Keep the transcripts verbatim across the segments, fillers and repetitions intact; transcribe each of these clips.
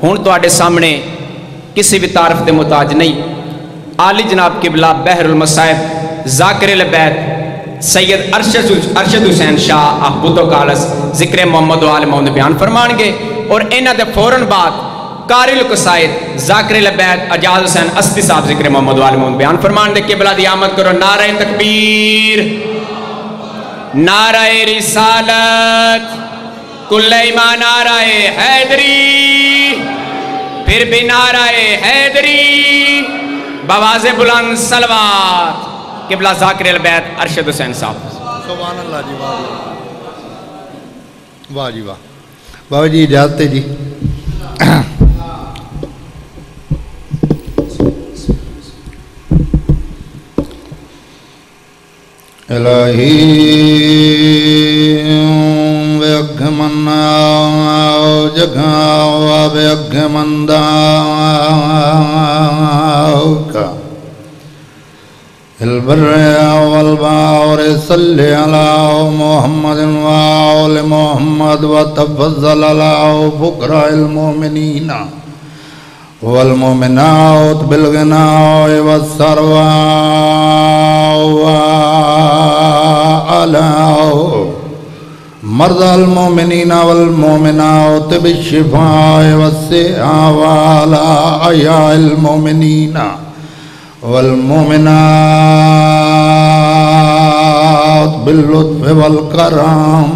ہوں تواڈے سامنے کسی بھی تعارف دے محتاج نہیں، عالی جناب قبلہ بحر المصائب ذاکر البیت سید ارشد ارشد حسین شاہ احبتو کالس ذکر محمد و آل محمد بیان فرمان گے، اور انہاں دے فوراً بعد قاری القصائد ذاکر البیت اجاز حسین استی صاحب ذکر محمد و آل محمد بیان فرمان دے۔ قبلہ دی آمد کرو، نعرہ تکبیر، نعرہ رسالت، کل ایمان نعرہ حیدری، پھر بھی نعرہ حیدری، بواز بلند صلوات۔ قبلہ ذاکر البیت ارشد حسین صاحب۔ سبحان اللہ جی، واہ واہ جی واہ۔ بابا جی اجازت ہے جی۔ الہی بے اگھ منا جگہ بے اگھ مندہ کا البر والباور صلی علی محمد وآل محمد وتفضل علی بکرہ المومنین والمومنات بالغناء والثروات وعلى مرضى المؤمنين والمؤمنات بالشفاء والسعة وعلى أحياء المؤمنين والمؤمنات باللطف والكرم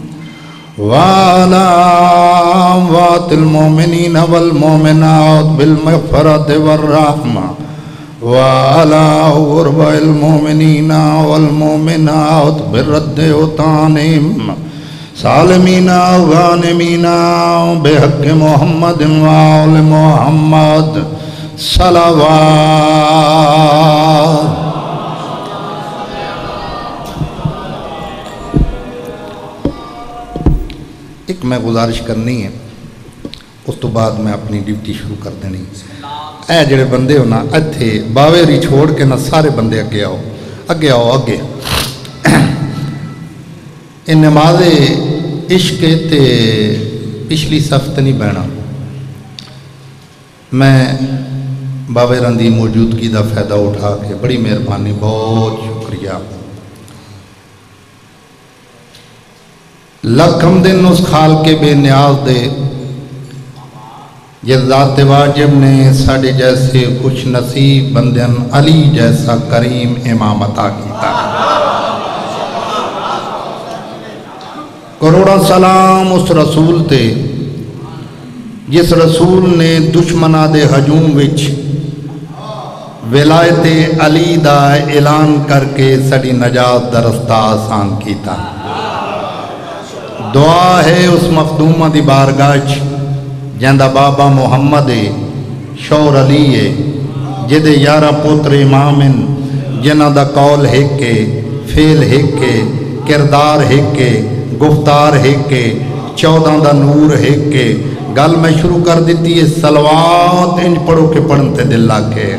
وعلى أموات المؤمنين والمؤمنات بالمغفرة والرحمة وعلى غرباء المؤمنين والمؤمنات بالرد وطانهم سالمين وغانمين بحق محمد وآل محمد صلوات۔ ایک میں گزارش کرنی ہے، اس تو بعد میں اپنی ڈیوٹی شروع کر دینی۔ اے جڑے بندے ہو نا اتھے باویری چھوڑ کے نا سارے بندے اگے آؤ اگے آؤ اگے۔ ان نماز عشق تے پچھلی صفت نہیں بہنا، میں باویران دی موجودگی دا فائدہ اٹھا کے بڑی مہربانی، بہت شکریہ۔ لکھم دن اس خال کے بے نیاز دے، یہ ذات واجب نے ساڑھے جیسے خوش نصیب بندن علی جیسا کریم امام عطا کیتا۔ کروڑا سلام اس رسول تے جس رسول نے دشمنہ دے ہجوم وچ ولایت علی دا اعلان کر کے سڑی نجات دا رستہ آسان کیتا۔ دعا ہے اس مخدومہ دی بارگاہ جندہ بابا محمد شور علی ہے جدے یارہ پوتر امامن جنہ دا قول ہکے فیل ہکے کردار ہکے گفتار ہکے چودہ دا نور ہکے۔ گل میں شروع کر دیتی ہے، صلوات انج پڑھو کے پڑھنتے دل لاکے۔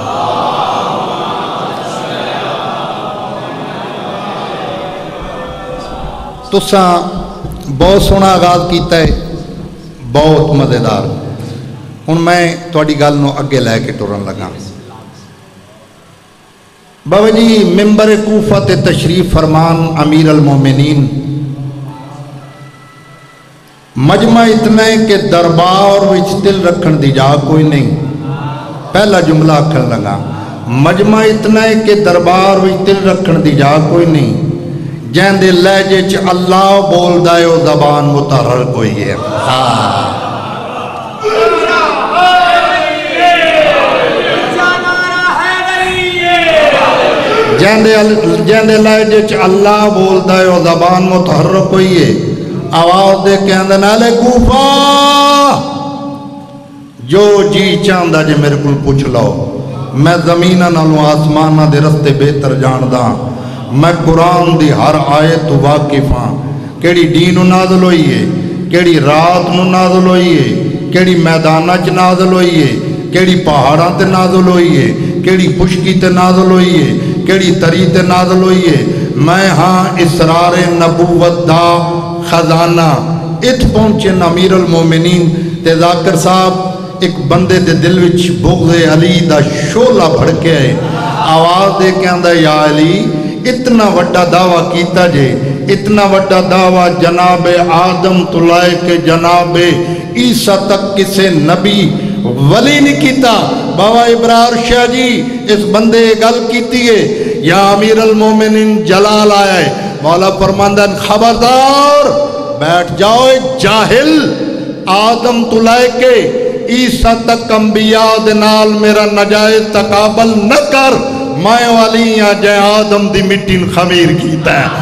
تساں بہت سونا آغاز کیتا ہے، بہت مزیدار۔ ہن میں تواڈی گل نو اگے لے کے ٹرن لگا۔ بابا جی ممبر کوفہ تے تشریف فرمان امیر المومنین، مجمع اتنا ہے کہ دربار وچ دل رکھن دی جا کوئی نہیں۔ پہلا جملہ آکھن لگا، مجمع اتنا ہے کہ دربار وچ دل رکھن دی جا کوئی نہیں، جہاں دے لہجے چ اللہ بول دائے او زبان متحرر کوئی ہے۔ جہاں دے لہجے چ اللہ بول دائے او زبان متحرر کوئی ہے۔ آواز دے کے اندر نالے کوفہ جو جی چاندہ جے میرے کل پوچھ لو، میں زمینہ نالوں آسمانہ دے رستے بہتر جاندہ، میں قرآن دی ہر آیت واقف ہاں۔ کیڑی دین نازل ہوئی ہے، کیڑی رات نو نازل ہوئی ہے، کیڑی میدانہ چ نازل ہوئی ہے، کیڑی پہاڑاں تے نازل ہوئی ہے، کیڑی خشکی تے نازل ہوئی ہے، کیڑی تری تے نازل ہوئی ہے۔ میں ہاں اسرار نبوت دا خزانہ، ات پہنچے امیر المومنین تے ذاکر صاحب ایک بندے دے دل وچ بغض علی دا شعلہ بھڑکیا ہے، آواز دے کے آندا یا علی اتنا وڈا دعویٰ کیتا جے، اتنا وڈا دعویٰ جناب آدم تو لائے کے جناب عیسیٰ تک کسے نبی ولی نہیں کیتا۔ بابا ابرار شاہ جی اس بندے گل کیتی ہے، یا امیر المومنین جلال آیا ہے، مولا فرماندن خبردار بیٹھ جاؤ جاہل، آدم تو لائے کے عیسیٰ تک انبیاء دنال میرا نجائز تقابل نہ کر، میں والیاں جائے آدم دی مٹین خمیر کیتا ہے۔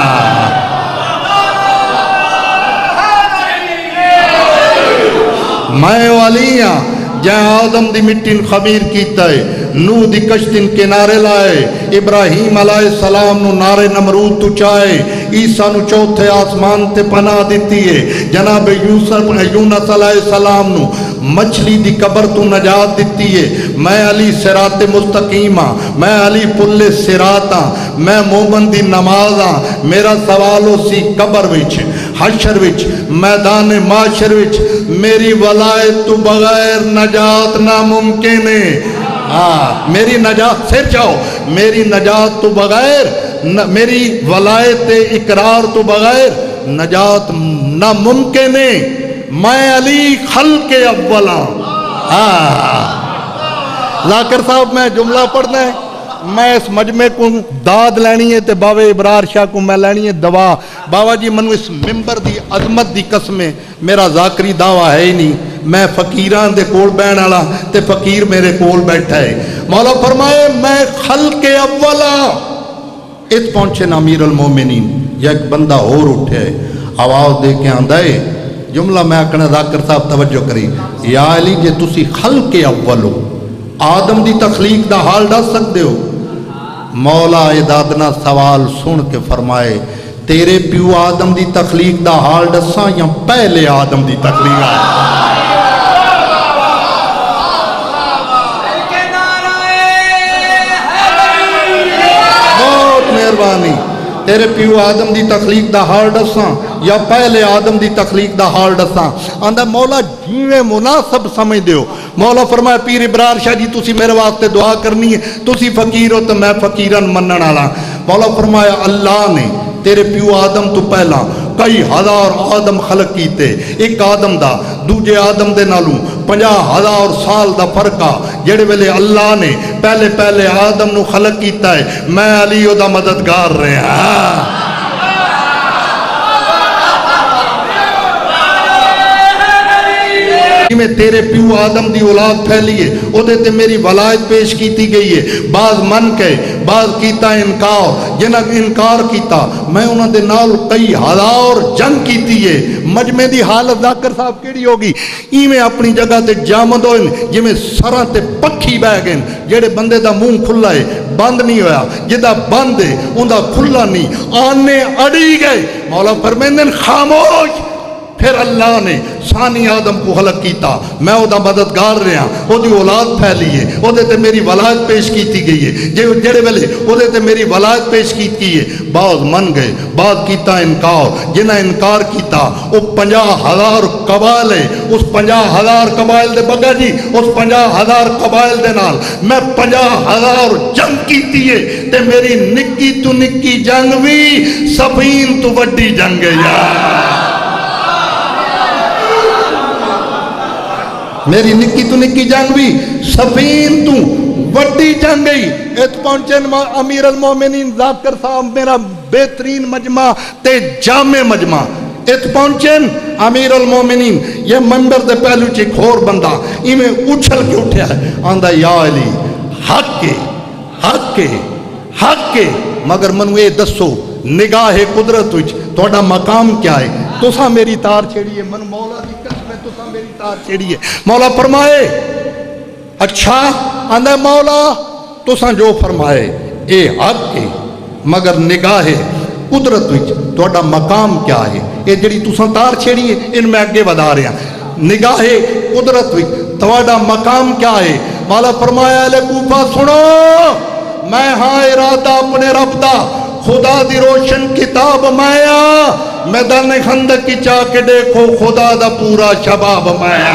میں والیاں جائے آدم دی مٹین خمیر کیتا ہے، نو دی کشتین کنارے لائے، ابراہیم علیہ السلام نو نارے نمرود تو چاہے، عیسیٰ نو چوتھے آسمان تے پناہ دیتی ہے، جناب یوسف یونس علیہ السلام نو مچھلی دی قبر تو نجات دیتی ہے۔ میں علی صراط مستقیمہ، میں علی پل صراطہ، میں مومن دی نمازاں، میرا سوالو سی قبر وچ حشر وچ میدان معاشر وچ میری ولایت تو بغیر نجات ناممکن ہے۔ ہاں میری نجات سے چاہو، میری نجات تو بغیر، میری ولایت اقرار تو بغیر نجات ناممکن ہے۔ میں علی خلق اولا۔ ہاں ذاکر صاحب میں جملہ پڑھنا ہے، میں اس مجمع کو داد لینی ہے تے باوے ابرار شاہ کو میں لینی ہے دعا۔ باوا جی منو اس ممبر دی عظمت دی قسمیں میرا ذاکری دعویٰ ہے ہی نہیں، میں فقیران دے کول بین والا تے فقیر میرے کول بیٹھا ہے۔ مولا فرمائے میں خلق اولا ات پہنچے نا امیر المومنین، یا ایک بندہ اور اٹھے آواز دے کے آندہ ہے، جملہ میں اکنے ذاکر صاحب توجہ کری، یا علی جے تسی خلق اول ہو، آدم دی تخلیق دا حال ڈا سکتے ہو؟ مولا ادادنا سوال سن کے فرمائے تیرے پیو آدم دی تخلیق دا حال ڈساں یا پہلے آدم دی تخلیق آدم؟ بہت مہربانی، تیرے پیو آدم دی تخلیق دا حال ڈساں یا پہلے آدم دی تخلیق دا حال ڈساں؟ آندہ مولا جیویں مناسب سمجھ دیو۔ مولا فرمایا پیر ابرار شاہ جی تسی میرے واسطے دعا کرنی ہے، تسی فقیر ہو تو میں فقیرن منن والا۔ مولا فرمایا اللہ نے تیرے پیو آدم تو پہلا کئی ہزار آدم خلق کیتے، ایک آدم دا دوجے آدم دے نالوں پنجا ہزار سال دا فرقہ، جڑے ویلے اللہ نے پہلے پہلے آدم نو خلق کیتا ہے، میں علی دا مددگار رہے ہیں۔ میں تیرے پیو آدم دی اولاد پھیلیے، او دے تے میری ولایت پیش کیتی گئی ہے، بعض من کے بعض کیتا انکار، جنہ انکار کیتا میں انہوں دے نال کئی ہزار جنگ کیتی ہے۔ مجمع دی حالت ذاکر صاحب کیڑی ہوگی؟ ایویں اپنی جگہ تے جامد ہوئن جویں سراں تے پکھی بہ گئے، جڑے بندے دا منہ کھلا ہے بند نہیں ہویا، جدا بند ہے اوندا کھلا نہیں، آنے اڑی گئے۔ مولا فرمیندن خاموش، پھر اللہ نے ثانی آدم کو خلق کیتا، میں او دا مددگار رہا، او دی اولاد پھیلی ہے، او دے تے میری ولایت پیش کیتی گئی ہے، جڑے ویلے او دے تے میری ولایت پیش کیتی ہے، بعض من گئے بعض کیتا انکار، جنہ انکار کیتا او پنجا ہزار قبائل ہے، اس پنجا ہزار قبائل دے بگا جی اس پنجا ہزار قبائل دے نال میں پنجا ہزار جنگ کیتی ہے، تے میری نکی تو نکی جنگ بھی سفین تو وڈی جنگ ہے یار، میری نکی تو نکی جنگ بھی سفین تو وڈی جنگ گئی۔ ات پہنچن امیر المومنین ذاکر صاحب میرا بہترین مجمع تے جامع مجمع، ات پہنچن امیر المومنین یہ منبر دے پہلو چیک اور بندہ ایمیں اچھل کے اٹھیا ہے، آندہ یا علی حق کے حق کے حق کے، مگر منو اے دسو نگاہ قدرت وچ توڑا مقام کیا ہے؟ تو سا میری تار چھیڑی ہے، من مولا دی قسم ہے تو سا میری تار چھیڑی ہے۔ مولا فرمائے اچھا، آندہ مولا تو سا جو فرمائے اے حق ہے، مگر نگاہ قدرت وچ توڑا مقام کیا ہے؟ اے جڑی تو سا تار چھیڑی ہے ان میں اگے بدا رہے ہیں، نگاہ قدرت وچ توڑا مقام کیا ہے؟ مولا فرمایا اے کوفہ سنو، میں ہاں ارادہ اپنے رب دا خدا دی روشن کتاب مایا میدان خندق کی چاہ کے دیکھو خدا دا پورا شباب مایا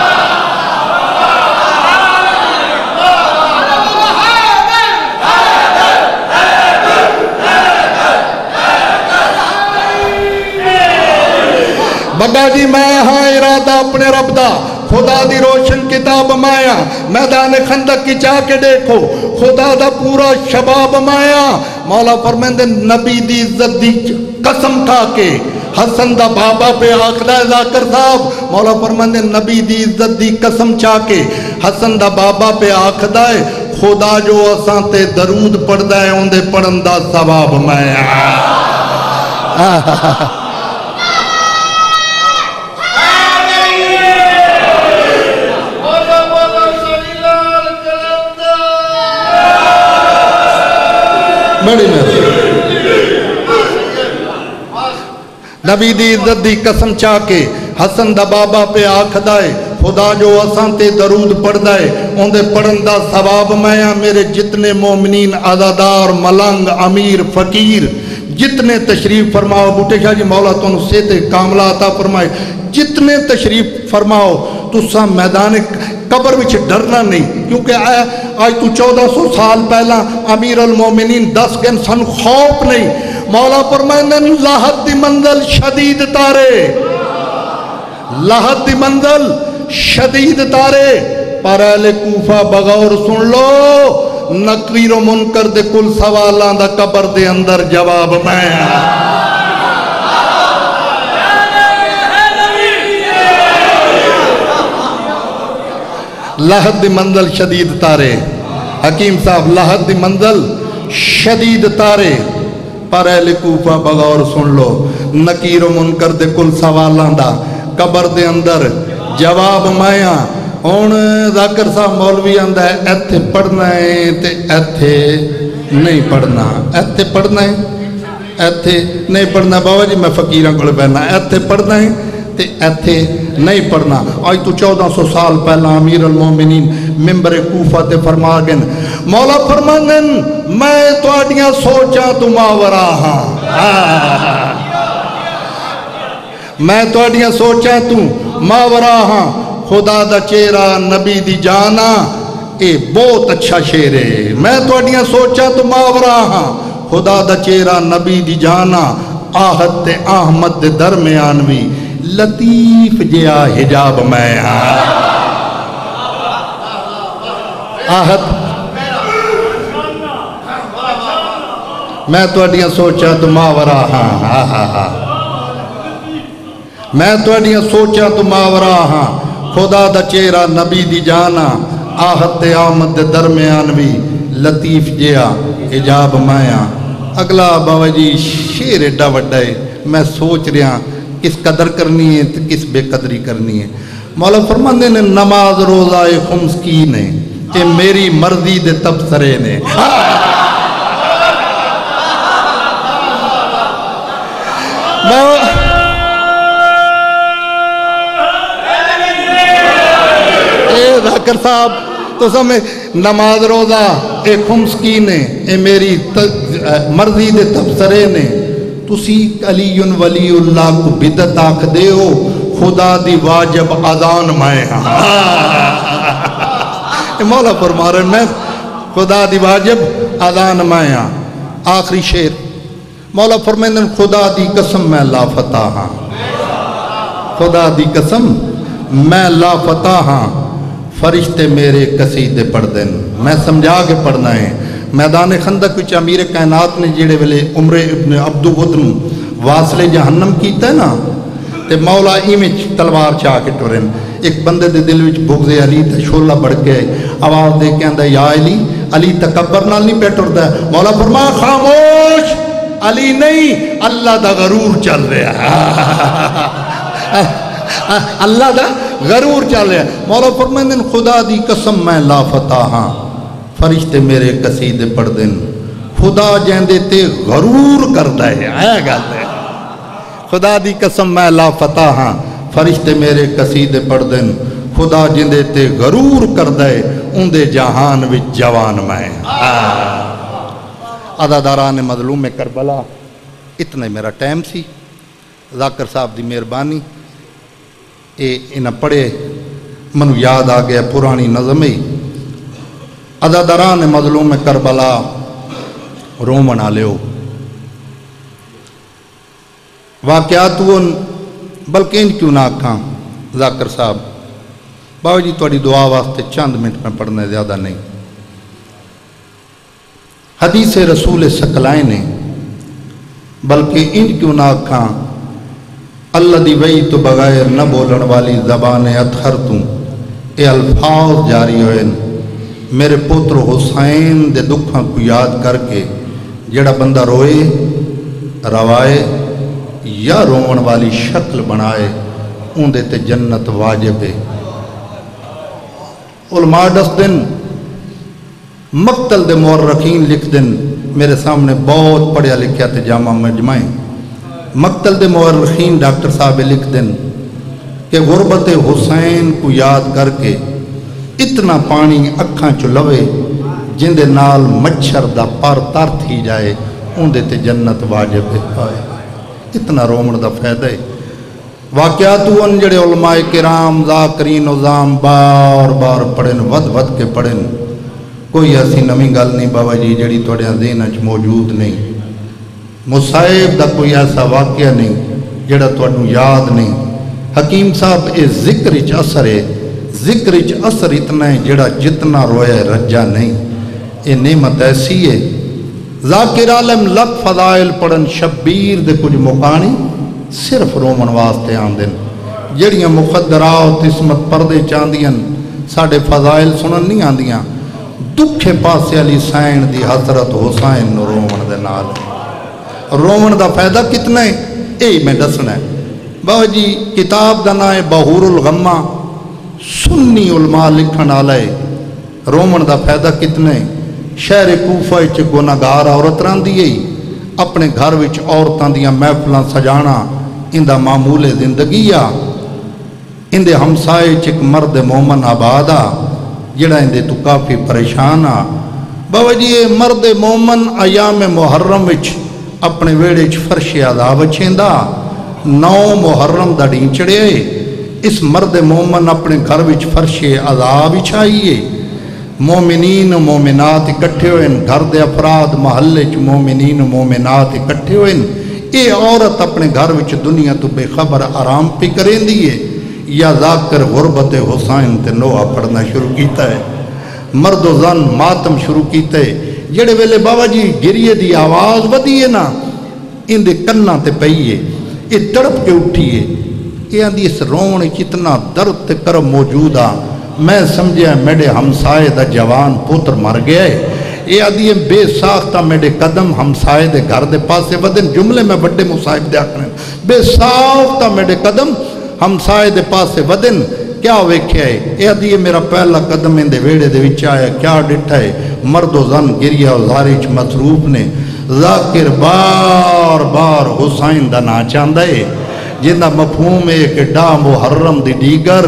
بابا جی میں ہاں ارادہ اپنے رب دا خدا دی روشن کتاب مایا میدان خندق کی چاہ کے دیکھو خدا دا پورا شباب مایا مولا فرمیندے نبی دی عزت دی قسم کھا کے حسن دا بابا پہ آخدہ ذاکر صاحب مولا فرمیندے نبی دی عزت دی قسم چاہ کے حسن دا بابا پہ آخدہ ہے خدا جو اساں تے درود پڑھدا ہے اندے پڑھن دا ثواب مایا بڑی محرم نبی دی عزت دی قسم چاہ کے حسن دا بابا پہ آکھدائے خدا جو اساں تے درود پڑھ دائے اندے پڑھن دا ثواب مایا میرے جتنے مومنین عزادار ملنگ امیر فقیر جتنے تشریف فرماؤ بوٹے شاہ جی مولا تو سے تے کاملہ عطا فرمائے جتنے تشریف فرماؤ تو سا میدان قبر وچ ڈرنا نہیں کیونکہ آج تو چودہ سو سال پہلا امیر المومنین دس گن سن خوف نہیں مولا فرمائے لاحت دی منزل شدید تارے لاحت دی منزل شدید تارے پر اہل کوفہ بغور سن لو نقیر و منکر دے کل سوالان دا قبر دے اندر جواب میں لاحت دی منزل شدید تارے حکیم صاحب لاحت دی منزل شدید تارے پر اہل کوفہ بغور سن لو نقیر و منکر دے کل سوالان دا قبر دے اندر جواب مایا ہون ذاکر صاحب مولوی آندہ ہے ایتھے پڑھنا ہے تے ایتھے نہیں پڑھنا ایتھے پڑھنا ہے ایتھے نہیں پڑھنا بابا جی میں فقیران کو بہنا ایتھے پڑھنا ہے تے ایتھے نہیں پڑھنا آج تو چودہ سو سال پہلا امیر المومنین ممبر کوفہ تے فرما گن مولا فرمانن میں تو آڈیاں سوچاں تو ماورا ہاں میں تو آڈیاں سوچاں تو ماورا ہاں خدا دا چہرہ نبی دی جانا اے بہت اچھا شعر ہے میں تو آڈیاں سوچاں تو ماورا ہاں خدا دا چہرہ نبی دی جانا آہد تے احمد دے درمیانوی لطیف جیا حجاب میں آہد میں تو اڈیاں سوچا تو ماورا ہاں ہاں ہاں ہاں میں تو اڈیاں سوچا تو ماورا ہاں خدا دا چہرہ نبی دی جانا آہد تے آمد دے درمیان بھی لطیف جیا حجاب میں اگلا بابا جی شیر ایڈا وڈا ہے میں سوچ رہا کس قدر کرنی ہے کس بے قدری کرنی ہے مولا فرماندے نے نماز روزہ خمس کی نے کہ میری مرضی دے تبصرے نے اے ذاکر صاحب تو سمیں نماز روزہ اے خمس کی نے اے میری مرضی دے تبصرے نے تسی علی ولی اللہ کو بدت آکھ دے ہو خدا دی واجب اذان میں مولا فرما رہے میں خدا دی واجب اذان میں آخری شعر مولا فرمائے خدا دی قسم میں لا فتح ہاں خدا دی قسم میں لا فتح ہاں فرشتے میرے قصیدے پڑھ دیں میں سمجھا کے پڑھنا ہے میدان خندق وچ امیر کائنات نے جڑے ویلے عمر ابن عبدالغدن واصل جہنم کیتا ہے نا تے مولا ایمچ تلوار چاہ کے ٹورن ایک بندے دے دل وچ بغض علی تے شولہ بڑھ کے آواز دے کے آندہ یا علی علی تکبر نال نہیں بیٹھتا ہے مولا فرمایا خاموش علی نہیں اللہ دا غرور چل رہا ہے اللہ دا غرور چل رہا ہے مولا فرمائے خدا دی قسم میں لا فتح ہاں فرشتے میرے قصیدے پڑھ دیں خدا جیندے تے غرور کردہ ہے آیا گالتا ہے خدا دی قسم میں لا فتح ہاں فرشتے میرے قصیدے پڑھ دیں خدا جیندے تے غرور کردہ ہے اندے جہان وچ جوان میں عزاداران مظلوم کربلا، اتنا میرا ٹائم سی۔ ذاکر صاحب دی مہربانی اے انہیں پڑھے منو یاد آ گیا پرانی نظم ہی، عزاداران مظلوم کربلا رومن آلیو واقعات ان بلکہ ان کیوں نہ آکھاں ذاکر صاحب بابا جی تھوڑی دعا واسطے چند منٹ میں پڑھنے زیادہ نہیں۔ حدیث رسول ثقلین نے بلکہ ان کیوں نہ آکھاں اللہ دی وئی تو بغیر نہ بولن والی زبان اتھر توں اے الفاظ جاری ہوئے میرے پوتر حسین دے دکھاں کو یاد کر کے جڑا بندہ روئے روائے یا رومن والی شکل بنائے اون دے تے جنت واجب ہے۔ علماء دس دن مقتل دے مورخین لکھ دن میرے سامنے بہت پڑھیا لکھیا تے جامع مجمعیں مقتل دے مورخین ڈاکٹر صاحب لکھ دن کہ غربت حسین کو یاد کر کے اتنا پانی اکھاں چلوے جن دے نال مچھر دا پر تر تھی جائے ان دے تے جنت واجب ہے۔ اتنا رومن دا فائدہ ہے۔ واقعات ان جڑے علماء کرام ذاکرین نظام بار بار پڑھن ود ود کے پڑھن کوئی ایسی نمی گل نہیں بابا جی جڑی توڑے ذہن اچ موجود نہیں۔ مصائب دا کوئی ایسا واقعہ نہیں جڑا توڑنو یاد نہیں۔ حکیم صاحب اے ذکر اچ اثر ہے، ذکر اچ اثر اتنا ہے جڑا جتنا رویا رجا نہیں۔ اے نعمت ایسی ہے۔ ذاکر عالم لکھ فضائل پڑھن شبیر دے کچھ مقانی صرف رومن واسطے آندن جڑیاں مخدرات اسمت پردے چاندیاں ساڑھے فضائل سنن نہیں آندیاں دکھے پاسے علی سائن دی حضرت حسین نو رومن دے نال رومن دا فائدہ کتنا ہے اے میں دسنا ہے۔ بابا جی کتاب دا نام ہے بہور الغمہ سنی علماء لکھن آلائے رومن دا فائدہ کتنا ہے۔ شہر کوفہ چ گناہگار عورت راندی ہے اپنے گھر وچ عورتاں دیاں محفلاں سجانا ان دا معمول زندگی آ ان دے ہمسائے چ ایک مرد مومن آباد آ جڑا ان دے تو کافی پریشان آ۔ بابا جی یہ مرد مومن ایام محرم وچ اپنے ویڑے چ فرش عذاب چھیندا نو محرم دا ڈین چڑھے اس مرد مومن اپنے گھر وچ فرش عذاب چھائیے۔ مومنین و مومنات اکٹھے ہوئے گھر دے افراد محلے چ مومنین و مومنات اکٹھے ہوئے اے عورت اپنے گھر وچ دنیا تو بے خبر آرام پی کریں دیئے یا ذاکر غربت حسین تے نوحہ پڑھنا شروع کیتا ہے۔ مرد و زن ماتم شروع کیتا ہے جڑے ویلے بابا جی گریے دی آواز ودیے نا ان دے کناں تے پئیے اے تڑپ کے اٹھیے اے آندھی اس رون کتنا درد تے کرم موجودہ میں سمجھے میرے ہمسائے دا جوان پوتر مر گیا ہے۔ یہ آدھی بے ساختہ میرے قدم ہمسائے دے گھر دے پاسے ودن جملے میں بڑے مصائب دے آکھنے بے ساختہ میرے قدم ہمسائے دے پاسے ودن کیا ویکھیا ہے۔ یہ آدھی میرا پہلا قدم ان دے ویڑے دے وچ آیا کیا ڈٹھا ہے مرد و زن گریہ و زارچ مصروف نے ذاکر بار بار حسین دا نا چاندہ ہے جنہ مفہوم ہے کہ ڈا محرم دی دیگر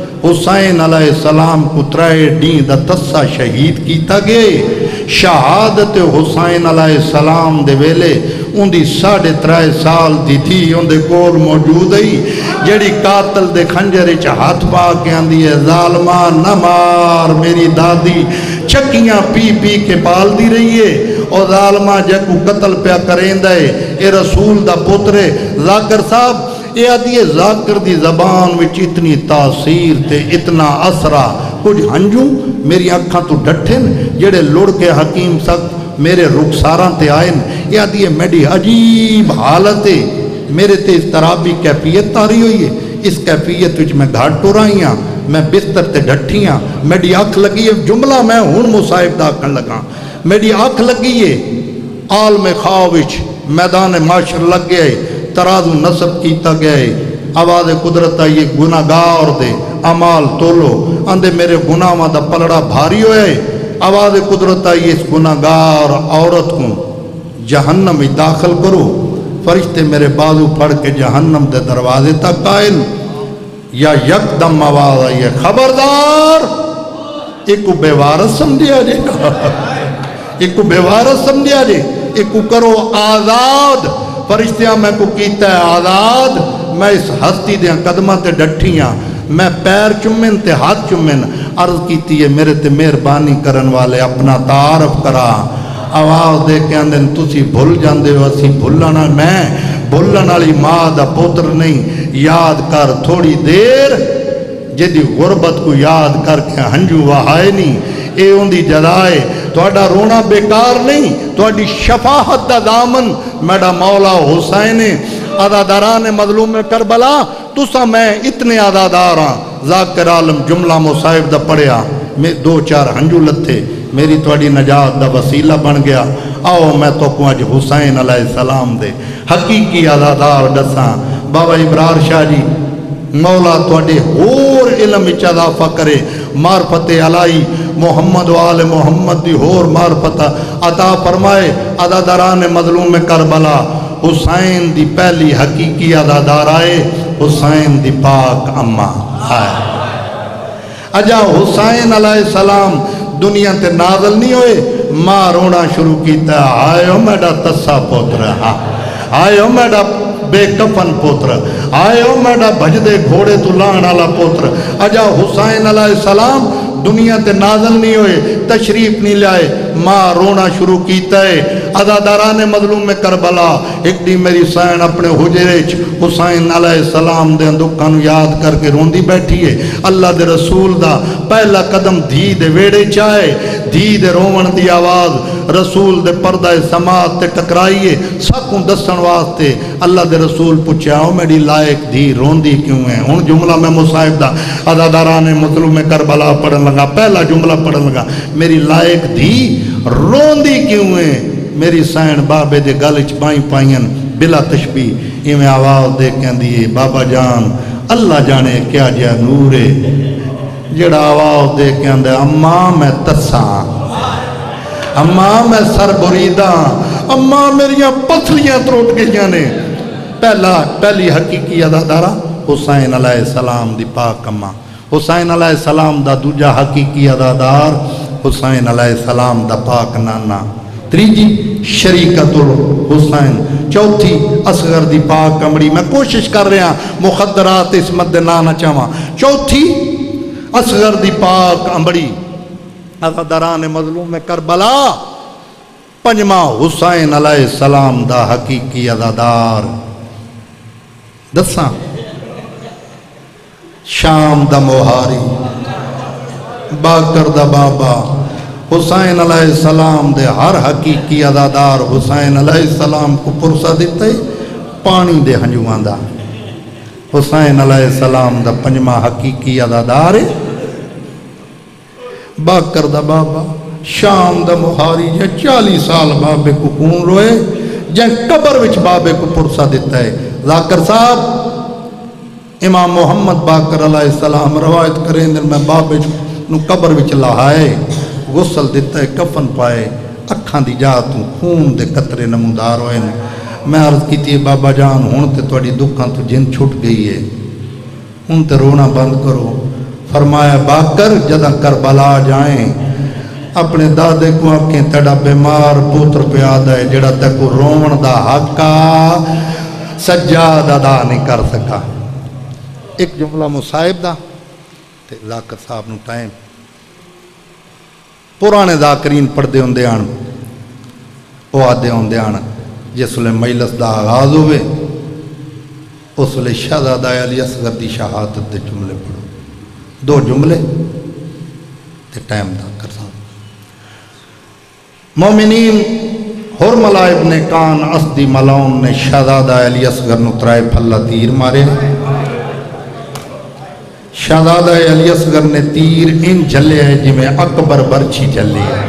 حسین علیہ السلام کو ترائے دین دا تسا شہید کیتا گئے۔ شہادت حسین علیہ السلام دے ویلے ان دی ساڑھے ترائے سال دی تھی ان دے کول موجود ہے جڑی قاتل دے خنجر چا ہاتھ پا کے آندی ہے ظالمہ نہ مار میری دادی چکیاں پی پی کے پال دی رہی ہے اور ظالمہ جے کو قتل پیا کریں دے اے رسول دا پترے ذاکر صاحب یہ آدھی ہے ذاکر دی زبان وچ اتنی تاثیر تے اتنا اثرہ کچھ ہنجوں میری آنکھاں تو ڈٹھن جڑے لڑ کے حکیم سخت میرے رخساراں تے آئین یہ آدھی ہے میری عجیب حالت ہے میرے تے اضطرابی کیفیت تاری ہوئی ہے اس کیفیت وچ میں گھاٹ ٹو رہی ہاں میں بستر تے ڈٹھیاں میری آنکھ لگی ہے جملہ میں ہون مصائب دا کن لگا میری آنکھ لگی ہے عالم خواہش میدان معاشر لگ گئے ترازو نصب کیتا گیا ہے آواز قدرت آئیے گناہگار دے عمال تولو اندے میرے گناہ دا پلڑا بھاری ہوئے آواز قدرت آئیے اس گناہگار عورت کو جہنم ہی داخل کرو فرشتے میرے بازو پڑھ کے جہنم دے دروازے تک قائل یا یک دم آواز آئیے خبردار ایک کو بے وارث سمجھیا جے ایک کو بے وارث سمجھیا جے ایک کرو آزاد فرشتیاں میں کو کیتا ہے آزاد میں اس ہستی دیاں قدمہ تے ڈٹھیاں میں پیر چمن تے ہاتھ چمن عرض کیتی ہے میرے تے مہربانی کرن والے اپنا تعارف کرا آواز دے کے اندن تسی بھول جاندے ہو اسی بھولنا میں بھولن والی ماں دا پوتر نہیں یاد کر تھوڑی دیر جدی غربت کو یاد کر کے ہنجو وہائے نہیں اے ان دی جزائے تھوڑا رونا بیکار نہیں تھوڑی شفاعت دا دامن میڈا مولا حسین عزاداران مظلوم کربلا تسا میں اتنے عزادار ہاں ذاکر عالم جملہ مصائب دا پڑھیا میں دو چار ہنجو لتے میری تھوڑی نجات دا وسیلہ بن گیا آؤ میں تو کو اج حسین علیہ السلام دے حقیقی عزادار دساں بابا ابرار شاہ جی مولا تھوڑے اور علم اضافہ کرے معرفت علائی محمد و آل محمد دی اور معرفت عطا فرمائے عزاداران مظلوم کربلا حسین دی پہلی حقیقی عزادار آئے حسین دی پاک اماں آئے اجا حسین علیہ السلام دنیا تے نازل نہیں ہوئے ماں رونا شروع کیتا آئے ہو میڈا تسا پوتر ہاں آئے ہو میڈا بے کفن پوتر آئے ہو میڈا بھجدے گھوڑے تو لان والا پوتر اجا حسین علیہ السلام دنیا تے نازل نہیں ہوئے تشریف نہیں لائے ماں رونا شروع کیتا ہے عزاداران مظلوم کربلا ایک دی میری سین اپنے حجرے حسین علیہ السلام دے دکھانو یاد کر کے روندی بیٹھی ہے اللہ دے رسول دا پہلا قدم دھی دے ویڑے چاہے دھی دے رومن دی آواز رسول دے پردہ سماعت تے ٹکرائیے سکوں دسن واسطے اللہ دے رسول پوچھا ہوں میری لائق دھی روندی کیوں ہے ہن جملہ میں مصائب دا عزاداران مظلوم کربلا پڑھن لگا پہلا جملہ پڑھن لگا میری لائق دھی روندی کیوں ہے میری سین بابے دے گلچ پائیں پائیں بلا تشبیح یہ میں آواز دے کہن دیئے بابا جان اللہ جانے کیا جا نور ہے جڑا آواز دے کہن دے اماں میں تساں اماں میں سر بریدہ اماں میریاں پتھلیاں تروٹ گئیاں نے پہلا پہلی حقیقی عزادارہ حسین علیہ السلام دی پاک اماں حسین علیہ السلام دا دوجا حقیقی عزادار حسین علیہ السلام دا پاک نانا تریجی شریکت الحسین چوتھی اصغر دی پاک کمڑی میں کوشش کر رہا مخدرات اس مد نانا چاہاں چوتھی اصغر دی پاک امڑی عزاداران مظلوم کربلا پنجمہ حسین علیہ السلام دا حقیقی عزادار دساں شام دا موہاری باکر دا بابا حسین علیہ السلام دے ہر حقیقی عزادار حسین علیہ السلام کو پرسہ دیتے پانی دے ہنجوان دا حسین علیہ السلام دا پنجمہ حقیقی عزادار باکر دا بابا شام دا مہاری جا چالی سال بابے کو کون روئے جن قبر وچ بابے کو پرسہ دیتا ہے ذاکر صاحب امام محمد باکر علیہ السلام روایت کریں دن میں بابے نو قبر وچ لہائے غسل دیتا ہے کفن پائے اکھاں دی جاتوں خون دے قطرے نمودار ہوئے میں عرض کی تھی بابا جان ہون تے توڑی دکھاں تو جن چھٹ گئی ہے ہون تے رونا بند کرو فرمایا باکر جدہ کربلا جائیں اپنے دادے کو آنکھیں تیڑا بیمار پوتر پہ آدھا ہے جڑا تے کو رومن دا حقا سجاد ادا نہیں کر سکا ایک جملہ مصائب دا تے ذاکر صاحب نو ٹائم پرانے ذاکرین پڑھ دے ہوں دے آن وہ آدھے ہوں دے آن جس لئے مجلس دا آغاز ہوئے اس لئے شہزادہ علی اصغر دی شہادت دے جملے پڑھو دو جملے تے ٹائم دا کر سا مومنین حرملہ ابن کان اسدی ملاؤن نے شہزادہ علی اصغر نترائے پھلا تیر مارے شہزادہ علی اصغر نے تیر ان جھلے ہیں جی میں اکبر برچی جھلے ہیں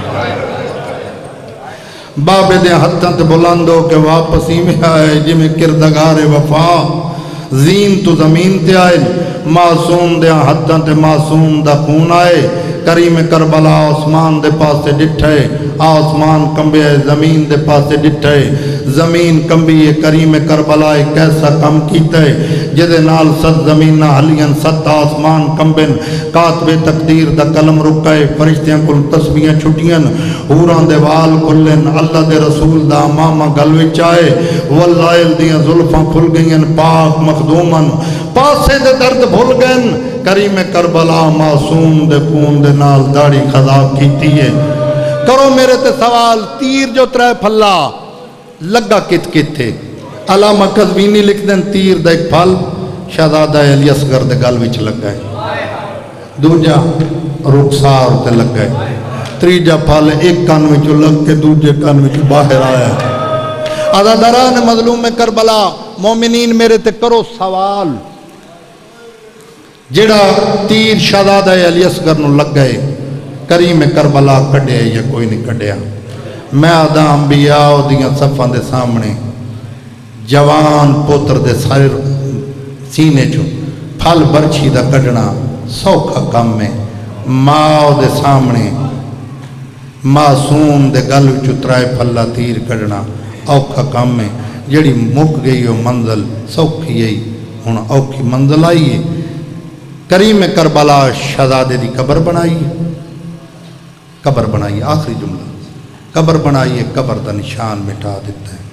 بابے دے حتن تے بلندو کے واپسی میں آئے جی میں کردگار وفا زین تو زمین تے آئے معصوم دے حتن تے معصوم دا خون آئے کریم کربلا آسمان دے پاس سے ڈٹھے آسمان کمبے زمین دے پاس سے ڈٹھے زمین کمبی کریم کربلا کیسا کم کیتا ہے جدے نال ست زمینہ حلیاں ست آسمان کمبن کاتب تقدیر دا قلم رکائے فرشتیاں کل تسبیحاں چھٹیاں حوران دے وال کھلن اللہ دے رسول دا ماما گلوی چائے واللائل دیاں ظلفاں کھل گئیں پاک مخدومن پاسے دے درد بھول گئن کریم کربلا معصوم دے خون دے نال داڑھی خضاب کیتی ہے کرو میرے تے سوال تیر جو ترے پھلا لگا کت کت تھے علامہ قزوینی لکھ دیں تیر دا ایک پھل شہزادہ علی اصغر دے گل وچ لگ گئے دوجا رخسار تے لگ گئے تریجا پھل ایک کان وچ لگ کے دوجے کان وچ باہر آیا عزاداران مظلوم کربلا مومنین میرے تے کرو سوال جڑا تیر شہزادہ علی اصغر نو لگ گئے کریم کربلا کڈیا یا کوئی نہیں کڈیا میں آدھا انبیاء دیاں صفاں دے سامنے جوان پوتر دے سارے سینے چو پھل برچی دا کڈنا سوکھا کم میں ماں دے سامنے معصوم دے گل وچ ترائے پھلا تیر کڈنا اوکھا کم میں جڑی مک گئی ہو منزل سوکھی گئی ہن اوکھی منزل آئی ہے کریم کربلا شہزادے دی قبر بنائی قبر بنائی آخری جملہ قبر بنائی قبر دا نشان مٹا دیتا ہے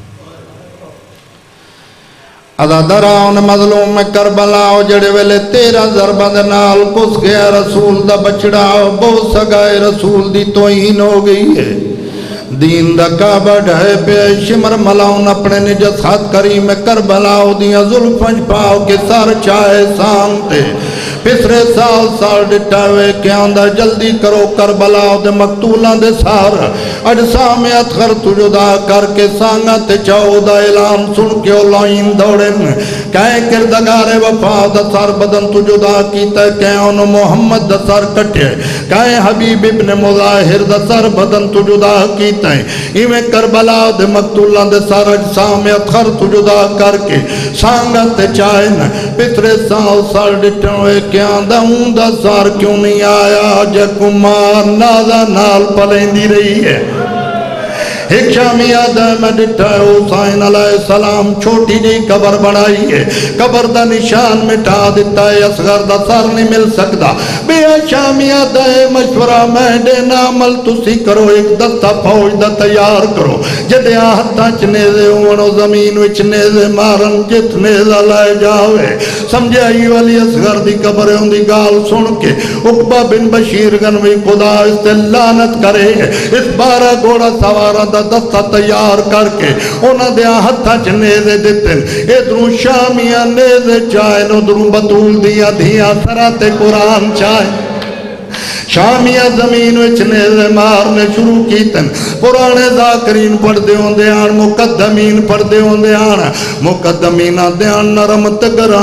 عزاداران مظلوم کربلا جڑے ویلے تیرہ ضربہ دے نال کس گیا رسول دا بچڑا بہت سگائے رسول دی توہین ہو گئی ہے دین دا کعبہ ڈھائے پہ شمر ملاؤن اپنے نجس خط کریم کربلا دیاں ظلفنج پاؤ کے سر چاہے سانتے پسرے سال سال ڈٹاوے کہ آندہ جلدی کرو کربلا دے مقتولان دے سار اجسام اتخر تجدا کر کے سانگا تے چاو دا اعلان سن کے اولائن دوڑن کہیں کردگار وفا دا سار بدن تجدا کیتا ہے کہیں انہوں محمد دا سار کٹے کہیں حبیب ابن مظاہر دا سار بدن تجدا کیتا ہے ایویں کربلا دے مقتولان دے سار اجسام اتخر تجدا کر کے سانگا تے چاہن پسرے سال سال ڈٹاوے کیا دہوں دا سار کیوں نہیں آیا جے کمار نازا نال پلیں دی رہی ہے ایک شامی آدھا میں ڈٹھا ہے حسین علیہ السلام چھوٹی جی قبر بنائی ہے قبر دا نشان مٹا دیتا ہے اصغر دا سر نہیں مل سکتا بے شامی آدھا ہے مشورہ میں دینا عمل تسی کرو ایک دستہ فوج دا تیار کرو جدے آہتا چنیزے ہونو زمین وچ نیزے مارن جت نیزہ لائے جاوے سمجھے آئی والی اصغر دی قبر ہوں دی گال سن کے عقبہ بن بشیر گنوی خدا اس تے لعنت کرے اس بارہ گوڑا سوارہ دا دستہ تیار کر کے انہاں دے ہتھاں چ نیزے دتے ادھروں شامیاں نیزے چائے ادھروں بطول دیا دھیاں سراتے قرآن چائے شامیاں زمین وچ نیزے مارنے شروع کیتن پرانے ذاکرین پڑھ دے ہوں دے آن مقدمین پڑھ دے ہوں دے آن مقدمین دے آن نرم تگرام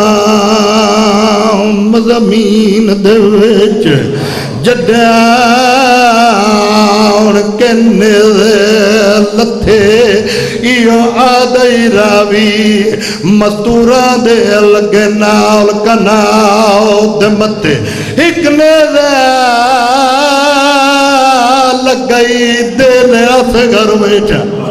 زمین دے وچ جڈیاں کے نیزے لتھے ایو آدھائی راوی مستوران دے لگے نال کناؤ دے متے ایک نیزے لگئی دے لے اصغر بیٹا